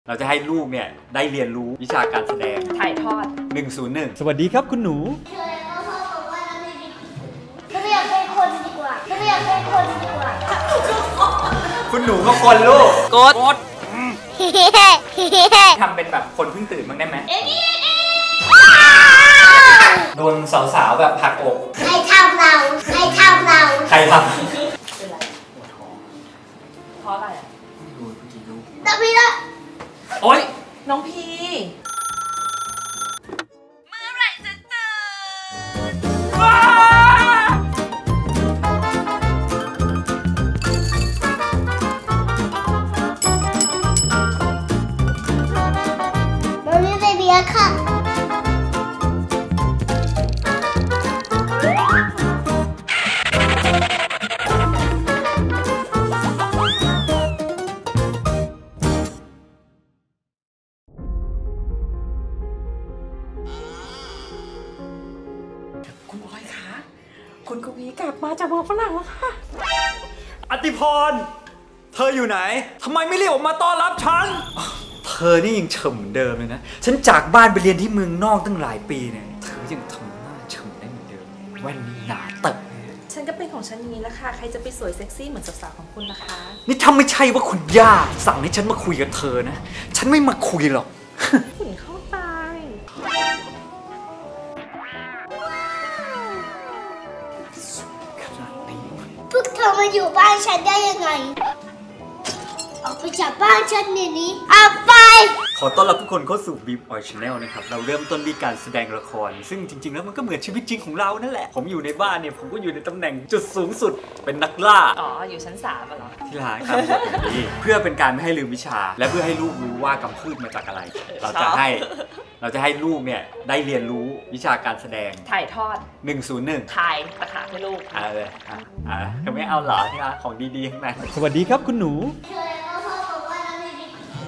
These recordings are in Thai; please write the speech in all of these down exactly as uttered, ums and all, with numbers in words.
เราจะให้ลูกเนี่ยได้เรียนรู้วิชาการแสดงถ่ายทอดหนึ่งศูนย์หนึ่งสวัสดีครับคุณหนูเคยพ่อพ่อบอกว่าเราไม่ดีเราไม่อยากเป็นคนดีกว่าเราไม่อยากเป็นคนดีกว่าคุณหนูก็คนลูกกดกดทำเป็นแบบคนเพิ่งตื่นบ้างได้ไหมโดนสาวๆแบบผักอกใครทำเราใครทำเราใครทำเป็นไรเพราะอะไรอ่ะดูพี่จีลูกน้องพี่ละโอ๊ยน้องพีเมื่อไหร่จะตื่นว้าน้องพี่เบบี้ค่ะคุณบอยคะคุณกวีกลับมาจากเมืองฝรั่งแล้วค่ะอติพรเธออยู่ไหนทำไมไม่เรียกออกมาต้อนรับฉันเธอนี่ยังเฉมเหมือนเดิมเลยนะฉันจากบ้านไปเรียนที่เมืองนอกตั้งหลายปีเนี่ยเธอยังทำหน้าเฉมได้เหมือนเดิมแว่นนี้หนาเตอะฉันก็เป็นของฉันอย่างนี้แหละค่ะใครจะไปสวยเซ็กซี่เหมือนสาวๆของคุณนะคะนี่ถ้าไม่ใช่ว่าคุณย่าสั่งให้ฉันมาคุยกับเธอนะฉันไม่มาคุยหรอกคุณเข้าตายพวกเธอมาอยู่บ้านฉันได้ยังไงออกไปจากบ้านฉันเดี๋ยวนี้เอาไปขอต้อนรับทุกคนเข้าสู่ Beam Oil Channel นะครับเราเริ่มต้นด้วยการแสดงละครซึ่งจริงๆแล้วมันก็เหมือนชีวิตจริงของเรานั่นแหละผมอยู่ในบ้านเนี่ยผมก็อยู่ในตำแหน่งจุดสูงสุดเป็นนักล่าอ๋ออยู่ชั้นสามเหรอที่ร้านครับผมนี้เพื่อเป็นการไม่ให้ลืมวิชาและเพื่อให้ลูกรู้ว่ากำพืชมาจากอะไรเราจะให้เราจะให้ลูกเนี่ยได้เรียนรู้วิชาการแสดงถ่ายทอดหนึ่งศูนย์หนึ่งถ่ายตะขาบให้ลูกอ่าเลยอ่ะอ่ะก็ไม่เอาเหรอที่ร้านของดีๆข้างในสวัสดีครับคุณหนูเคยพ่อพ่อบอกว่าเราไม่ดี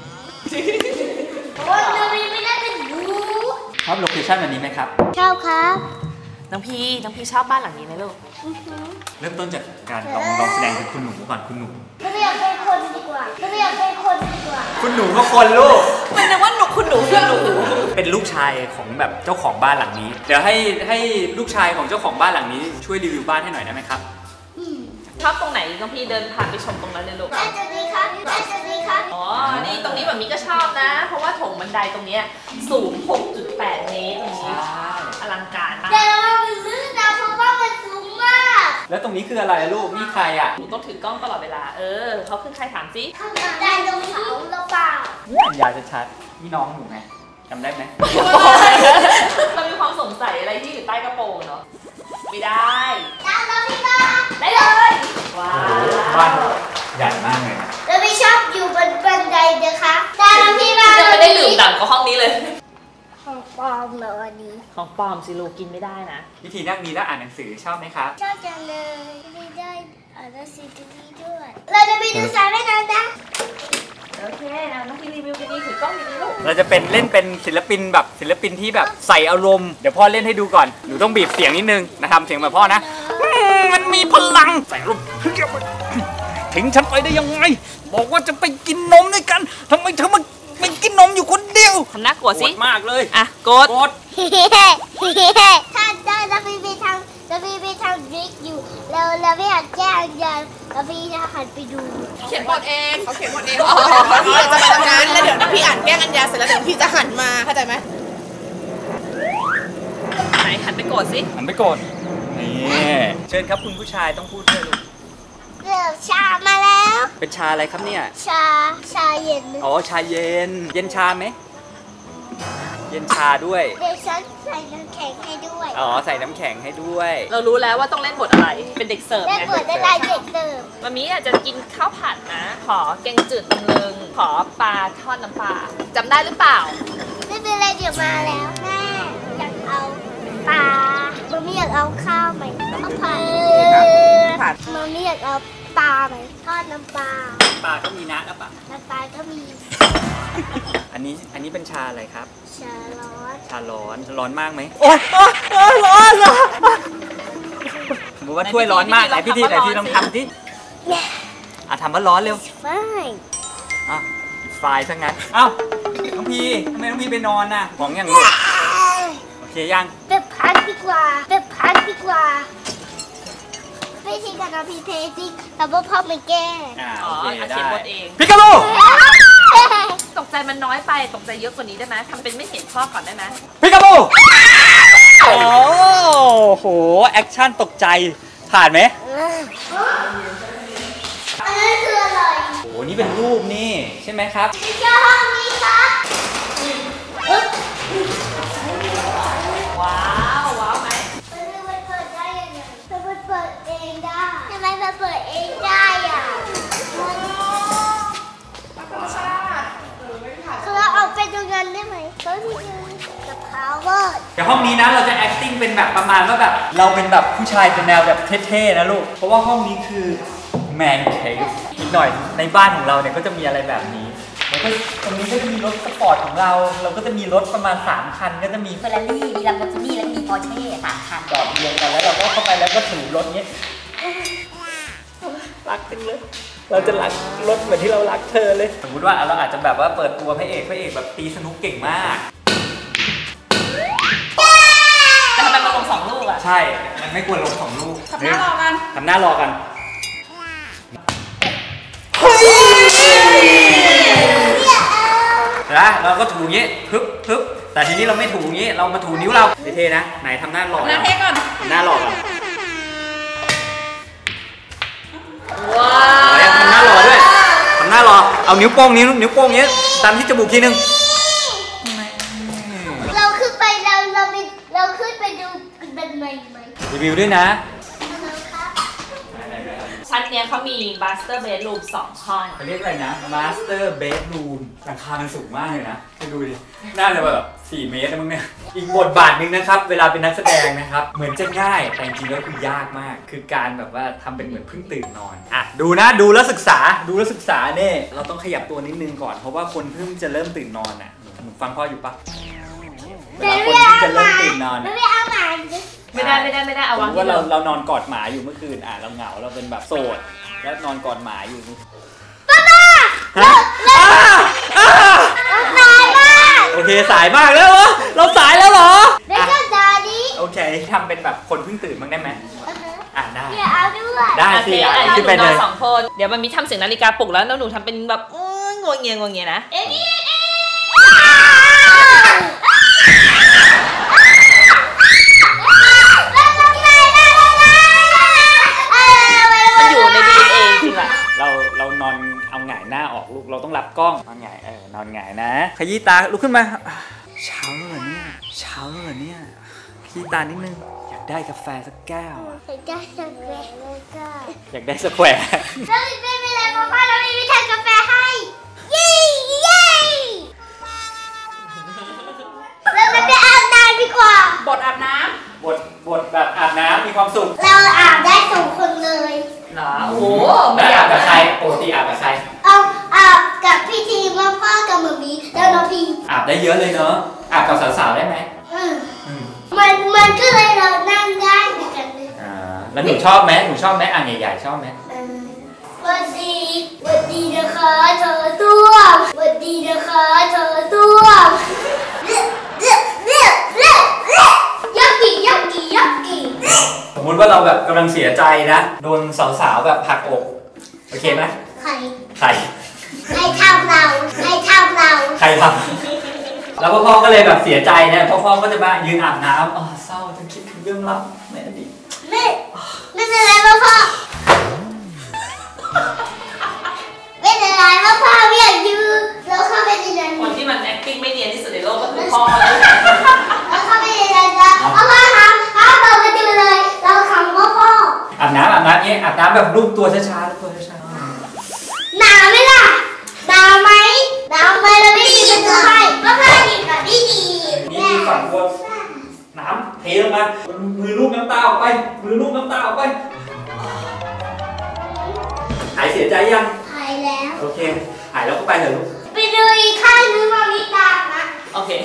โอ้ยเราไม่ได้เป็นหนูชอบโลเคชั่นแบบนี้ไหมครับชอบครับน้องพีน้องพีชอบบ้านหลังนี้ไหมลูกเริ่มต้นจากการลองลองแสดงเป็นคุณหนูก่อนคุณหนูเราไม่อยากเป็นคนดีกว่าเราไม่อยากเป็นคนดีกว่าคุณหนูก็คนลูกมันนึกว่าหนูคุณหนูคือหนูเป็นลูกชายของแบบเจ้าของบ้านหลังนี้เดี๋ยวให้ให้ลูกชายของเจ้าของบ้านหลังนี้ช่วยรีวิวบ้านให้หน่อยได้ไหมครับชอบตรงไหนน้องพี่เดินผ่านไปชมตรงนั้นเลยลูกได้ตรงนี้ครับได้ตรงนี้ครับอ๋อนี่ตรงนี้แบบนี้ก็ชอบนะเพราะว่าโถงบันไดตรงนี้สูง หกจุดแปด เมตรตรงนี้อลังการมากแต่เราไม่ลื่นนะเพราะว่ามันสูงมากแล้วตรงนี้คืออะไรลูกนี่ใครอ่ะหนูต้องถือกล้องตลอดเวลาเออเขาคือใครถามสิข้างใต้ตรงเขาหรือเปล่านี่อัญญาจะชัดนี่น้องหนูไงจำได้ไหมเรามีความสงสัยอะไรที่อยู่ใต้กระโปรงเนาะไม่ได้ได้แล้วพี่บ้าได้เลยว้าวบ้านใหญ่มากเลยนะเราไม่ชอบอยู่บนบันไดนะคะได้แล้วพี่บ้าจะไม่ได้หลืมดังกับห้องนี้เลยของปลอมเหรอวันนี้ของปลอมสิลูกกินไม่ได้นะวิธีนั่งนี้แล้วอ่านหนังสือชอบไหมครับชอบจังเลยไม่ได้อ่านหนังสือที่นี่ด้วยเราจะไปดูสายแม่น้ำนะโอเคนะน้องพี่รีวิวดีๆถือกล้องดีๆลูกเราจะเป็นเล่นเป็นศิลปินแบบศิลปินที่แบบใส่อารมณ์เดี๋ยวพ่อเล่นให้ดูก่อนหนูต้องบีบเสียงนิดนึงนะทำเสียงแบบพ่อนะมันมีพลังใส่อารมณ์ทิ้งฉันไปได้ยังไงบอกว่าจะไปกินนมด้วยกันทำไมเธอมาไปกินนมอยู่คนเดียวทำหน้ากลัวสิมากเลยอ่ะกดกดถ้าได้เราไปไปทางเราไปไปทางดริกอยู่เราเราไม่อยากแก้อันยันเราไปหันไปดูเขียนบทเองเขาเขียนบทเองพี่จะไปทำงานแล้วเดี๋ยวพี่อ่านแก้อัญญาเสร็จแล้วเดี๋ยวพี่จะหันมาเข้าใจไหมไหนหันไปกดสิหันไปกดนี่เชิญครับคุณผู้ชายต้องพูดด้วยลูกเริ่มชามาแล้วเป็นชาอะไรครับเนี่ยชาชาเย็นอ๋อชาเย็นเย็นชาไหมเย็นชาด้วยเดี๋ยวฉันใส่น้ำแข็งให้ด้วยอ๋อใส่น้ำแข็งให้ด้วยเรารู้แล้วว่าต้องเล่นบทอะไรเป็นเด็กเสิร์ฟเล่นบทอะไรเด็กเสิร์ฟวันนี้อาจจะกินข้าวผัดนะขอแกงจืดตำลึงขอปลาทอดน้ำปลาจำได้หรือเปล่าไม่เป็นไรเดี๋ยวมาแล้วแม่อยากเอาปลามันไม่อยากเอาข้าวไหมข้าวผัดผัดมันไม่อยากเอาปลาไหมทอดน้ำปลาปลาก็มีนะแล้วปะน้ำปลาก็มีอันนี้อันนี้เป็นชาอะไรครับชาร้อนชาร้อนร้อนมากไหมโอ๊ยโอ๊ยโอ๊ยร้อนร้อนบอกว่าถ้วยร้อนมากไหนพี่ทีไหนพี่ลองทำที่อ่ะทำว่าร้อนเร็วไม่อ่ะไ Wi-Fi ซะงั้นเอ้าน้องพีทำไมน้องพีไปนอนน่ะของอย่างนี้โอเคยังแบบพักดีกว่าแบบพักดีกว่าไม่ใช่การเอาพีเพย์ซิแต่ว่าพ่อไม่แก้อ่าอ๋โออเคเอาได้เขียนบทเองพิกาบูตกใจมันน้อยไปตกใจเยอะกว่านี้ได้ไหมทำเป็นไม่เห็นพ่อก่อนได้ไหมพิกาบูโอ้โหแอคชั่นตกใจผ่านไหมอันนั้นคืออะไรโอ้โหนี่เป็นรูปนี่ใช่ไหมครับไม่ใช่ห้องนี้ครับว้าวว้าวไหมมันเปิดได้ยังไงมันเปิดเองได้ทำไมมันเปิดเองได้อ่ะคือเราออกไปตรงนั้นได้ไหมเขาที่จะกับเขาว่าเดี๋ยวห้องนี้นะเราจะ acting เป็นแบบประมาณว่าแบบเราเป็นแบบผู้ชายเป็นแนวแบบเท่ๆนะลูกเพราะว่าห้องนี้คือ man cave อีกหน่อยในบ้านของเราเนี่ยก็จะมีอะไรแบบนี้แล้วก็ตรงนี้ก็จะมีรถสปอร์ตของเราเราก็จะมีรถประมาณสามคันก็จะมีเฟอร์รารี่มีลัมโบกินี่แล้วมีปอร์เช่สามคันจอดเรียงกันแล้วเราก็เข้าไปแล้วก็ถือรถนี้รักจังเลยเราจะรักรถเหมือนที่เรารักเธอเลยสมมติว่าเราอาจจะแบบว่าเปิดตัวพระเอกพระเอกแบบตีสนุกเก่งมากแต่ทำไมมันลงสองลูกอ่ะใช่มันไม่ควรลงสองลูกทำหน้ารอกันทำหน้ารอกันนะเราก็ถูอย่างนี้ฮึบฮึบแต่ทีนี้เราไม่ถูอย่างนี้เรามาถูนิ้วเราเท่ๆนะไหนทำหน้าหล่อหน้าเท่ก่อนทำหน้าหล่อก่อนว้าวทำหน้าหล่อด้วยทำหน้าหล่อเอานิ้วโป้งนิ้วนิ้วโป้งนี้ตามที่จมูกทีนึงเราขึ้นไปเราเราไปเราขึ้นไปดูเป็นใหม่ไหมรีวิวด้วยนะชั้นเนี้ยเขามี master bedroom สองห้องเขาเรียกอะไรนะ master bedroom หลังคามันสูงมากเลยนะไปดูดิน่าจะแบบสี่เมตรนะมึงเนี่ยอีกบทบาทหนึ่งนะครับเวลาเป็นนักแสดงนะครับเหมือนจะง่ายแต่จริงๆแล้วคือยากมากคือการแบบว่าทำเป็นเหมือนเพิ่งตื่นนอนอ่ะดูนะดูแล้วศึกษาดูแล้วศึกษาเนี่ยเราต้องขยับตัวนิดนึงก่อนเพราะว่าคนเพิ่งจะเริ่มตื่นนอนอ่ะหนูฟังพ่ออยู่ปะเวลาคนเพิ่งจะเริ่มตื่นนอนไม่ได้เอาหมาไม่ได้ไม่ได้ไม่ได้เอาวางว่าเราเรานอนกอดหมาอยู่เมื่อคืนอ่ะเราเหงาเราเป็นแบบโสดแล้วนอนกอดหมาอยู่ป้าป้าฮะสายมากโอเคสายมากแล้วเหรอเราสายแล้วเหรอไม่ใช่ดาดิโอเคทำเป็นแบบคนเพิ่งตื่นมั้งได้ไหมอ่ะได้เอาด้วยได้สิอ่ะขึ้นไปเลยสองคนเดี๋ยวมันมีทำเสียงนาฬิกาปลุกแล้วแล้วหนูทำเป็นแบบงวงเงียงวงเงียนะเอ๊ะอยู่ในดีเองจริงอะเราเรานอนเอาหงายหน้าออกลูกเราต้องรับกล้องนอนหงายเออนอนหงายนะขยี้ตาลุกขึ้นมาเช้าแล้วเหรอเนี่ยเช้าแล้วเหรอเนี่ยขยี้ตานิดนึงอยากได้กาแฟสักแก้วอยากได้สแควร์อยากได้สแควร์เราไม่เป็นไรเพราะว่าเราไม่มีทางกาแฟให้เย้เย้เราไปอาบน้ำดีกว่าบทอาบน้ำบทบทแบบอาบน้ำมีความสุขเราอาบได้สองคนเลยเหรอโอ้โหไม่อาบกับใครปกติอาบกับใครเอาอาบกับพี่ทีมาพ่อกับหมอมีแล้วน้องพีอาบได้เยอะเลยเนาะอาบกับสาวๆได้ไหมมันมันก็เลยเรานั่งได้เหมือนกันเลยอ่าแล้วหนูชอบไหมหนูชอบไหมอ่างใหญ่ๆชอบไหมวันดีวันดีนะคะเธอตัววันดีนะคะเธอตัวยักกี้ยักกี้ยักกี้สมมติว่าเราแบบกำลังเสียใจนะโดนสาวๆแบบผลักอกโอเคไหมใครใครใครทำเราใครทำเราใครทำแล้วพ่อก็เลยแบบเสียใจนะพ่อพ่อก็จะมายืนอาบน้ำอ๋อเศร้าจนคิดถึงเรื่องลับในอดีตไม่ไม่เป็นไรพ่อพ่อไม่เป็นไรพ่อพ่อไม่อยากยืนเราเข้าไปในนั้นคนที่มัน acting ไม่เนียนที่สุดในโลกก็คือพ่อแล้วเราเข้าไปในนั้นนะพ่อพ่อทำพ่อเปิดประตูเลยเราทำพ่อพ่ออาบน้ำอาบน้ำเนี่ยอาบน้ำแบบรูปตัวช้าๆตัวช้าๆหนาวไหมล่ะหนาวไหมหนาวไหมเราไม่มีประตูให้พ่อพ่อดีกับพี่ดีนี่มีฝั่งบนน้ำเทลงมามือลูบน้ำตาออกไปมือลูบน้ำตาออกไปหายเสียใจยังหายแล้วโอเคหายแล้วก็ไปเถอะลูกไปดูอีกข้างนึงมามีตานะโอเค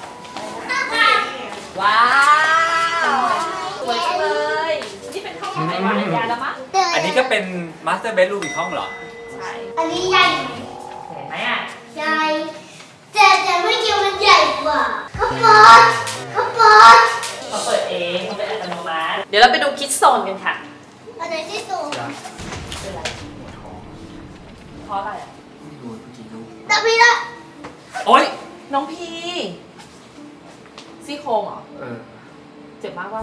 ว้าวสวยจังเลยนี่เป็นห้องไหนวะยาแล้วมั้งอันนี้ก็เป็น master bedroom อีกห้องเหรอใช่อันนี้ใหญ่เห็นไหมอ่ะใใหญ่แต่แต่ไม่เกี่ยวมันใหญ่กว่าข้าวโพดข้าวโพดเขาเปิดเองเขาเป็นอัตโนมัติเดี๋ยวเราไปดูคิดโซนกันค่ะอะไรที่สูงเป็นไรเพราะอะไรอ่ะดูพี่จีดูตะพีละโอ๊ยน้องพีซี่โครงเหรอเออเจ็บมากวะ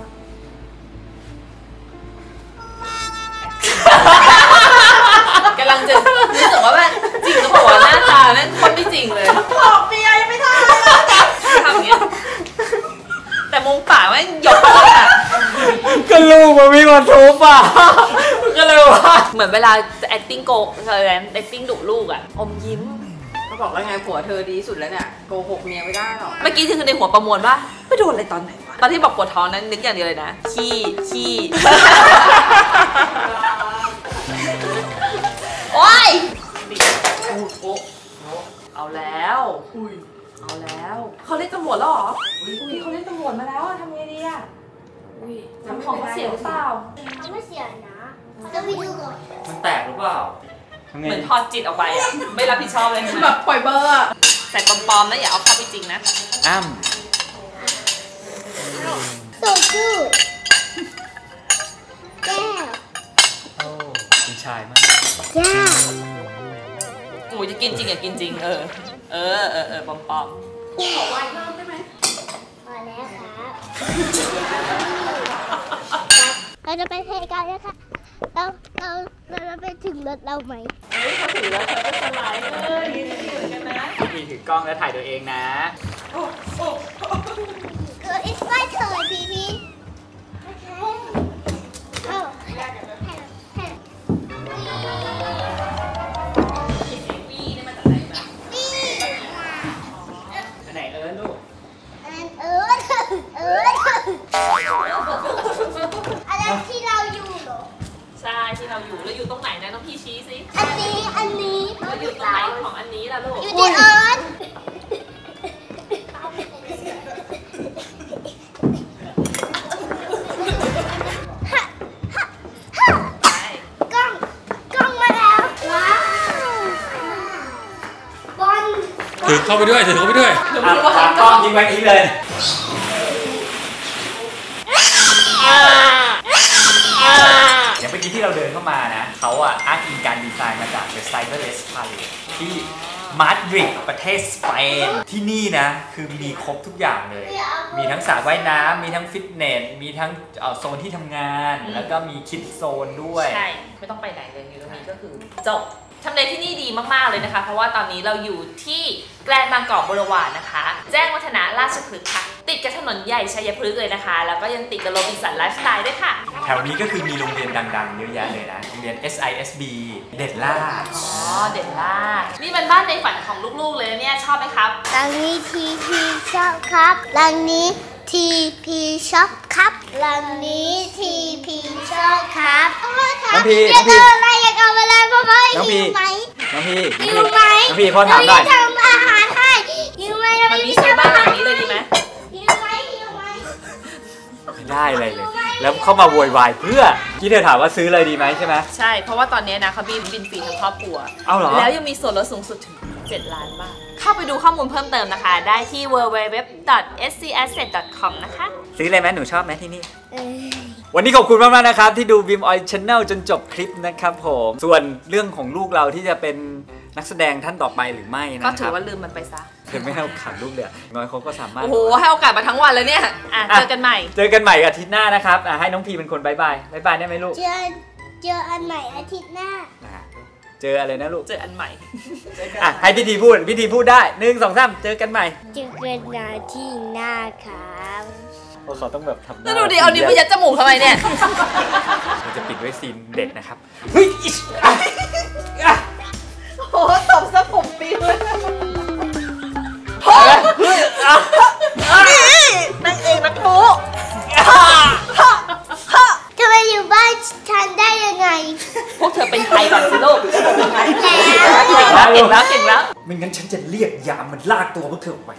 กำลังจะรู้สึกว่าแบบจริงหรือเปล่าวะหน้าตาแม่งคนไม่จริงเลยหลอกเมียยังไม่ได้ทำอย่างเงี้ยแต่มงป่าแม่งหยกเลยอ่ะก็ลูกมันมีคนทุบอ่ะก็เลยว่าเหมือนเวลา acting โกอะไรนะ acting ดุลูกอ่ะอมยิ้มเขาบอกแล้วไงผัวเธอดีสุดแล้วเนี่ยโกหกเมียไม่ได้หรอกเมื่อกี้คือในหัวประมวลว่าไปโดนอะไรตอนไหนวะตอนที่บอกปวดท้องนั้นนึกอย่างเดียวเลยนะขี้ขี้ โอ๊ยโอ้เอาแล้วเอาแล้วเขาเรียกตำรวจแล้วเหรออุ้ยเขาเรียกตำรวจมาแล้วทำไงดีอะทำของเขาเสียหรือเปล่าเขาไม่เสียนะจะไปดูก่อนมันแตกหรือเปล่าเหมือนทอดจิตออกไปอะไม่รับผิดชอบเลยแบบปล่อยเบอร์อะแต่ปลอมๆนะอย่าเอาเข้าไปจริงนะอ้ำสูงชื่อแก้วโอ้คุณชายมากแก้วโอ้ยจะกินจริงอย่ากินจริงเออเออเออเออปลอมขอไวน์เพิ่มได้ไหมพอแล้วครับเราจะไปเทกันแล้วค่ะเราเราเราจะไปถึงรถเราไหมๆเฮ้ยเขาถือแล้วเขาจะสไลด์เลยยืนดีเหมือนกันนะพี่ถือกล้องแล้วถ่ายตัวเองนะคืออีกไม่เถิดพี่พี่โอเคเอาให้ให้วีนี่มาจากไหนมาพี่ไปไหนเอิร์ธลูกอันนั้นเอิร์ธเอิร์ธอันนั้นที่เราอยู่เหรอใช่ที่เราอยู่แล้วอยู่ตรงไหนนะน้องพี่ชี้สิอันนี้อันนี้แล้วอยู่ตรงไหนของอันนี้ล่ะลูกอยู่ที่เอิร์ธใช่กล้องกล้องมาแล้วว้าวบอลถือเข้าไปด้วยถือเข้าไปด้วยอ่ะตากล้องยิงไว้นี้เลยเดี๋ยวเมื่อกี้ที่เราเดินเข้ามานะเขาอ่ะอ้างอิงการดีไซน์มาจาก The Cyberless Palace ที่มาดริดประเทศสเปนที่นี่นะคือมีครบทุกอย่างเลย มีทั้งสระว่ายน้ำมีทั้งฟิตเนสมีทั้งเอ่อโซนที่ทำงาน แล้วก็มีคิดโซนด้วยใช่ไม่ต้องไปไหนเลยอยู่ตรงนี้ก็คือจบทำเลที่นี่ดีมากๆเลยนะคะเพราะว่าตอนนี้เราอยู่ที่แกรนด์บางกอกบูรวาร์ดนะคะแจ้งวัฒนะราชพฤกษ์ค่ะติดกับถนนใหญ่ชัยพฤกษ์เลยนะคะแล้วก็ยังติดกับโรบินสันไลฟ์สไตล์ด้วยค่ะแถวนี้ก็คือมีโรงเรียนดังๆ เยอะแยะเลยนะ โรงเรียน เอส ไอ เอส บี เด็ดล่าอ๋อเด่นล่านี่มันบ้านในฝันของลูกๆเลยนะเนี่ยชอบไหมครับหลังนี้ทีพีชอบครับหลังนี้ทีพีชอบครับหลังนี้ทีพีชอบครับพ่อครับน้องพีอยากเอาอะไรอยากเอาอะไรพ่อพ่อน้องพีหิวไหมน้องพี่หิวไหมน้องพี่พ่อถามหน่อยจะทำอาหารให้หิวไหมมันมีซื้อบ้านหลังนี้เลยดีไหมหิวไหมหิวไหมไม่ได้อะไรเลย แล้วเข้ามาโวยวายเพื่อที่เธอถามว่าซื้อเลยดีไหมใช่ไหมใช่เพราะว่าตอนนี้นะเขาบินบินฟรีทั้งครอบครัวเอาเหรอแล้วยังมีส่วนลดสูงสุดถึงเจ็ดล้านบาทเข้าไปดูข้อมูลเพิ่มเติมนะคะ ได้ที่ ดับเบิลยู ดับเบิลยู ดับเบิลยู ดอท เอส ซี แอสเซท ดอท คอม นะคะซื้อเลยไหมหนูชอบไหมที่นี่เออวันนี้ขอบคุณมากๆนะครับ ที่ดู Bim Oil Channel จนจบคลิปนะครับผม ส่วนเรื่องของลูกเราที่จะเป็นนักแสดงท่านต่อไปหรือไม่นะก็คถืรัอบ ว่าลืมมันไปซะเธอไม่ให้โอกาสลูกเลยน้อยเขาก็สามารถโอ้โห ให้โอกาสมาทั้งวันเลยเนี่ย อ่ะ เจอกันใหม่เจอกันใหม่อาทิตย์หน้านะครับอ่ะให้น้องพีเป็นคนบายบายบายบายได้ไหมลูกเจอเจออันใหม่อาทิตย์หน้าอ่ะเจออะไรนะลูกเจออันใหม่อ่ะให้พิธีพูดพิธีพูดได้หนึ่งสองสามเจอกันใหม่เจอกันอาทิตย์หน้าครับเพราะเขาต้องแบบทำหแล้น้าวดูดิ เอานิ้วไปยัดจมูกทำไมเนี่ยเราจะปิดด้วยซีนเด็ดนะครับเฮ้ยอิ๊ชอ่ะอ่ะโอ้ตบซะผมปิวเลยเฮ้ยอ่ะนางเอกนักโป๊ทำไมอยู่บ้านฉันได้ยังไงพวกเธอเป็นใครก่อนสิลูกแล้วเก่งแล้วเก่งแล้วไม่งั้นฉันจะเรียกยามมันลากตัวพวกเธอออกไป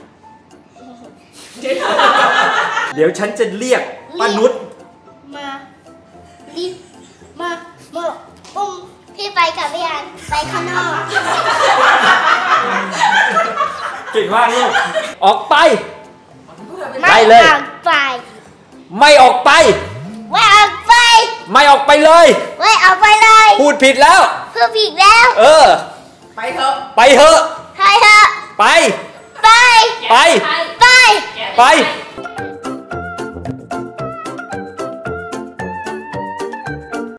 เดี๋ยวฉันจะเรียกป้านุชมารีบมามาปุ้มพี่ไปกับพี่อันไปข้างนอกเก่งมากลูกออกไปไม่ไปเลยออกไปไม่ออกไปไม่ออกไปไม่ออกไปเลยไม่ออกไปเลยพูดผิดแล้วเพื่อผิดแล้วเออไปเถอะไปเถอะใครเถอะไปไปไปไปไป